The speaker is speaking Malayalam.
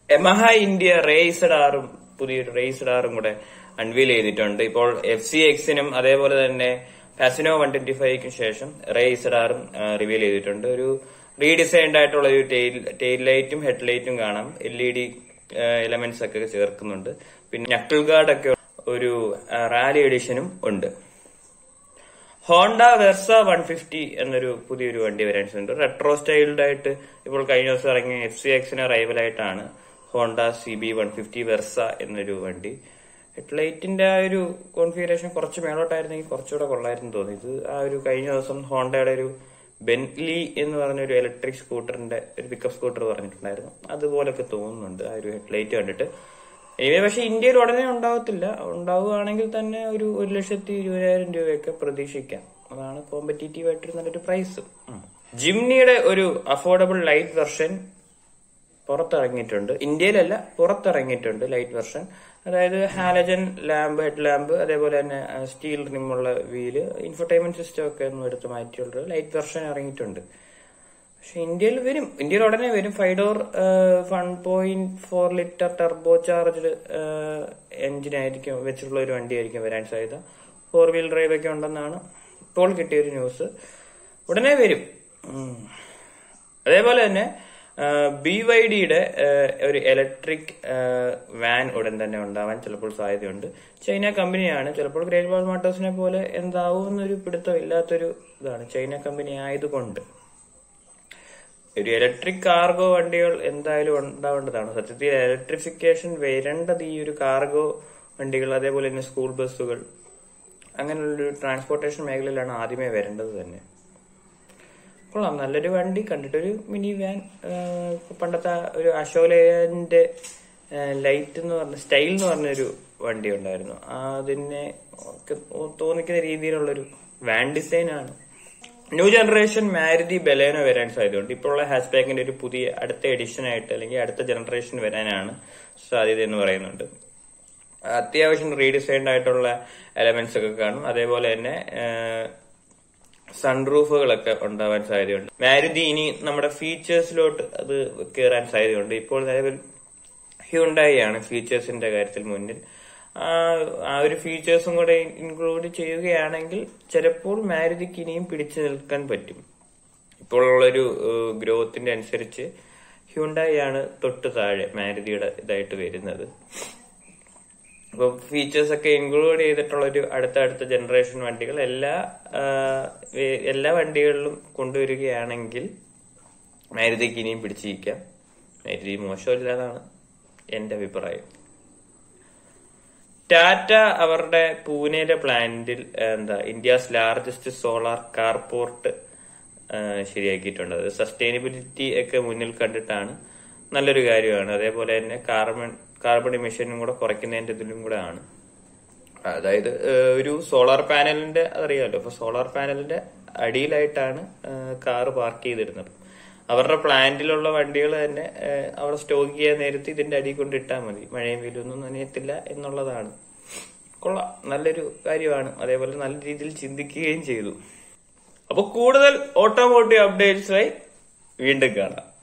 Yamaha India RayZR പുതിയൊരു RayZR കൂടെ അൺവീൽ ചെയ്തിട്ടുണ്ട്. ഇപ്പോൾ FCX-നും അതേപോലെ തന്നെ Baleno 125ക്കും ശേഷം RayZR റിവീൽ ചെയ്തിട്ടുണ്ട്. ഒരു റീഡിസൈൻഡ് ആയിട്ടുള്ള ഒരു ടെയിൽ ലൈറ്റും ഹെഡ് ലൈറ്റും കാണാം. LED എലമെന്റ്സ് ഒക്കെ ചേർക്കുന്നുണ്ട്. പിന്നെ നക്കിൾ ഗാർഡ് ഒക്കെ ഒരു റാലി എഡിഷനും ഉണ്ട്. ഹോണ്ട വെർസ 150 എന്നൊരു പുതിയൊരു വണ്ടി വരാനുണ്ട്. റെട്രോ സ്റ്റൈൽഡ് ആയിട്ട് ഇപ്പോൾ കഴിഞ്ഞ ദിവസം ഇറങ്ങിയ FCX-ന് റൈവലായിട്ടാണ് ഹോണ്ട CB 150 വെർസ എന്നൊരു വണ്ടി. ഹെഡ്ലൈറ്റിന്റെ ആ ഒരു കോൺഫിഗറേഷൻ കുറച്ച് മേലോട്ടായിരുന്നെങ്കിൽ കുറച്ചുകൂടെ കൊള്ളായിരുന്നു തോന്നി. ഇത് ആ ഒരു കഴിഞ്ഞ ദിവസം ഹോണ്ടയുടെ ഒരു ബെന്റ്ലി എന്ന് പറഞ്ഞൊരു ഇലക്ട്രിക് സ്കൂട്ടറിന്റെ ഒരു പിക്കപ്പ് സ്കൂട്ടർ പറഞ്ഞിട്ടുണ്ടായിരുന്നു. അതുപോലൊക്കെ തോന്നുന്നുണ്ട് ആ ഒരു ഹെഡ്ലൈറ്റ് കണ്ടിട്ട്. പക്ഷെ ഇന്ത്യയിൽ ഉടനെ ഉണ്ടാവത്തില്ല. ഉണ്ടാവുകയാണെങ്കിൽ തന്നെ ഒരു 1,20,000 രൂപയൊക്കെ പ്രതീക്ഷിക്കാം. അതാണ് കോമ്പറ്റീറ്റീവ് ആയിട്ട് നല്ലൊരു പ്രൈസ്. ജിംനിയുടെ ഒരു അഫോർഡബിൾ ലൈറ്റ് വെർഷൻ പുറത്തിറങ്ങിയിട്ടുണ്ട്. ഇന്ത്യയിലല്ല, പുറത്തിറങ്ങിയിട്ടുണ്ട് ലൈറ്റ് വെർഷൻ. അതായത് ഹാലജൻ ലാമ്പ്, ഹെഡ് ലാമ്പ്, അതേപോലെ തന്നെ സ്റ്റീൽ റിമുള്ള വീല്, ഇൻഫർടൈൻമെന്റ് സിസ്റ്റം ഒക്കെ ഒന്നും എടുത്ത് മാറ്റിയുള്ള ലൈറ്റ് വെർഷൻ ഇറങ്ങിയിട്ടുണ്ട്. പക്ഷെ ഇന്ത്യയിൽ വരും, ഇന്ത്യയിൽ ഉടനെ വരും. 5 ഡോർ 1.4 ലിറ്റർ ടർബോ ചാർജ്ഡ് എഞ്ചിനായിരിക്കും വെച്ചിട്ടുള്ള ഒരു വണ്ടിയായിരിക്കും വരാൻ സാധ്യത. 4 വീൽ ഡ്രൈവ് ഒക്കെ ഉണ്ടെന്നാണ് ഇപ്പോൾ കിട്ടിയൊരു ന്യൂസ്. ഉടനെ വരും. അതേപോലെ തന്നെ BYDയുടെ ഒരു ഇലക്ട്രിക് വാൻ ഉടൻ തന്നെ ഉണ്ടാവാൻ ചിലപ്പോൾ സാധ്യതയുണ്ട്. ചൈന കമ്പനിയാണ്. ചിലപ്പോൾ ഗ്രേറ്റ് വാൾ മോട്ടോഴ്സിനെ പോലെ എന്താവുമെന്നൊരു പിടുത്തം ഇല്ലാത്തൊരു ഇതാണ്. ചൈന കമ്പനി ആയതുകൊണ്ട് ഒരു ഇലക്ട്രിക് കാർഗോ വണ്ടികൾ എന്തായാലും ഉണ്ടാവേണ്ടതാണ്. സത്യത്തിൽ ഇലക്ട്രിഫിക്കേഷൻ വരേണ്ടത് ഈ ഒരു കാർഗോ വണ്ടികൾ, അതേപോലെ തന്നെ സ്കൂൾ ബസ്സുകൾ, അങ്ങനെയുള്ളൊരു ട്രാൻസ്പോർട്ടേഷൻ മേഖലയിലാണ് ആദ്യമേ വരേണ്ടത് തന്നെ. കൊള്ളാം, നല്ലൊരു വണ്ടി. കണ്ടിട്ടൊരു മിനി വാൻ. പണ്ടത്തെ ഒരു അശോകന്റെ ലൈറ്റ് എന്ന് പറഞ്ഞ സ്റ്റൈൽ എന്ന് പറഞ്ഞൊരു വണ്ടി ഉണ്ടായിരുന്നു. അതിനെ തോന്നിക്കുന്ന രീതിയിലുള്ളൊരു വാൻ ഡിസൈൻ ആണ്. ന്യൂ ജനറേഷൻ മാരുതി ബലേനോ വരാൻ സാധ്യതയുണ്ട്. ഇപ്പോഴുള്ള ഹാച്ച് ബാക്കിന്റെ ഒരു പുതിയ അടുത്ത എഡിഷൻ ആയിട്ട് അല്ലെങ്കിൽ അടുത്ത ജനറേഷൻ വരാനാണ് സാധ്യത എന്ന് പറയുന്നുണ്ട്. അത്യാവശ്യം റീഡിസൈൻഡ് ആയിട്ടുള്ള എലമെന്റ്സ് ഒക്കെ കാണും. അതേപോലെ തന്നെ സൺറൂഫുകളൊക്കെ ഉണ്ടാവാൻ സാധ്യതയുണ്ട്. മാരുതി ഇനി നമ്മുടെ ഫീച്ചേഴ്സിലോട്ട് അത് കയറാൻ സാധ്യതയുണ്ട്. ഇപ്പോൾ നിലവിൽ ഹ്യുണ്ടായി ആണ് ഫീച്ചേഴ്സിന്റെ കാര്യത്തിൽ മുന്നിൽ. ആ ഒരു ഫീച്ചേഴ്സും കൂടെ ഇൻക്ലൂഡ് ചെയ്യുകയാണെങ്കിൽ ചിലപ്പോൾ മാരുതിക്ക് ഇനിയും പിടിച്ചു നിൽക്കാൻ പറ്റും. ഇപ്പോഴുള്ളൊരു ഗ്രോത്തിന്റെ അനുസരിച്ച് ഹ്യുണ്ടായി ആണ് തൊട്ട് താഴെ മാരുതിയുടെ ഇതായിട്ട് വരുന്നത്. അപ്പൊ ഫീച്ചേഴ്സ് ഒക്കെ ഇൻക്ലൂഡ് ചെയ്തിട്ടുള്ള ഒരു അടുത്ത ജനറേഷൻ വണ്ടികൾ എല്ലാ വണ്ടികളിലും കൊണ്ടുവരികയാണെങ്കിൽ മാരുതിക്ക് ഇനിയും പിടിച്ചിരിക്കാം. മാരുതി മോശമില്ലാതാണ് എന്റെ അഭിപ്രായം. ടാറ്റ അവരുടെ പൂനെയിലെ പ്ലാന്റിൽ India's largest solar carport ശരിയാക്കിയിട്ടുണ്ട്. അത് സസ്റ്റൈനബിലിറ്റി ഒക്കെ മുന്നിൽ കണ്ടിട്ടാണ്. നല്ലൊരു കാര്യമാണ്. അതേപോലെ തന്നെ കാർബൺ എമിഷനും കൂടെ കുറയ്ക്കുന്നതിന്റെ ഇതിലും കൂടെ ആണ്. അതായത് ഒരു സോളാർ പാനലിന്റെ അതറിയാമല്ലോ. അപ്പൊ സോളാർ പാനലിന്റെ അടിയിലായിട്ടാണ് കാറ് പാർക്ക് ചെയ്തിരുന്നത്. അവരുടെ പ്ലാന്റിലുള്ള വണ്ടികൾ തന്നെ അവിടെ സ്റ്റോക്ക് ചെയ്യാൻ നേരത്തെ ഇതിന്റെ അടി കൊണ്ടിട്ടാൽ മതി. മഴയും വെയിലൊന്നും നനയത്തില്ല എന്നുള്ളതാണ്. കൊള്ളാം, നല്ലൊരു കാര്യമാണ്. അതേപോലെ നല്ല രീതിയിൽ ചിന്തിക്കുകയും ചെയ്തു. അപ്പൊ കൂടുതൽ ഓട്ടോമോട്ടീവ് അപ്ഡേറ്റ്സായി വീണ്ടും കാണാം.